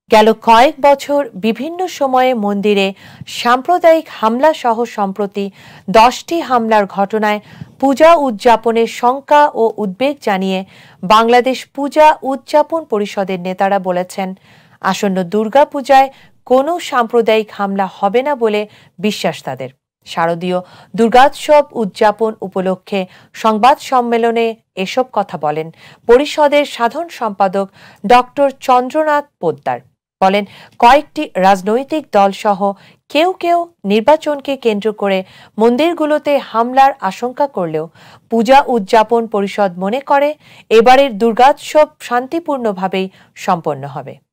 গেল কয়েক বছর বিভিন্ন সময়ে মন্দিরে সাম্প্রদায়িক হামলা সহ সম্প্রতি 10টি হামলার ঘটনায় পূজা উদযাপনের শঙ্কা ও উদ্বেগ জানিয়ে বাংলাদেশ পূজা উদযাপন পরিষদের নেতারা বলেছেন, আসন্ন দুর্গাপূজায় কোনো সাম্প্রদায়িক হামলা হবে না বলে বিশ্বাস তাদের। শারদীয় দুর্গোৎসব উদযাপন উপলক্ষে সংবাদ সম্মেলনে এসব কথা বলেন পরিষদের সাধারণ সম্পাদক ডক্টর চন্দ্রনাথ পোদ্দার। বলেন, কয়েকটি রাজনৈতিক দল সহ কেউ কেউ নির্বাচনকে কেন্দ্র করে মন্দিরগুলোতে হামলার আশঙ্কা করলেও পূজা উদযাপন পরিষদ মনে করে এবারের দুর্গোৎসব শান্তিপূর্ণভাবেই সম্পন্ন হবে।